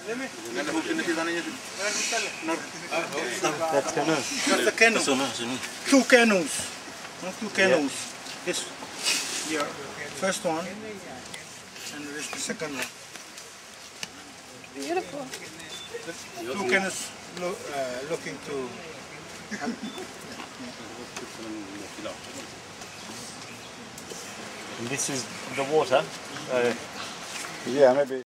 That's canoe. That's the canoe. Two canoes. Not two canoes. This here, first one, and this is the second one. Beautiful. The two canoes looking to. And this is the water. Yeah, maybe.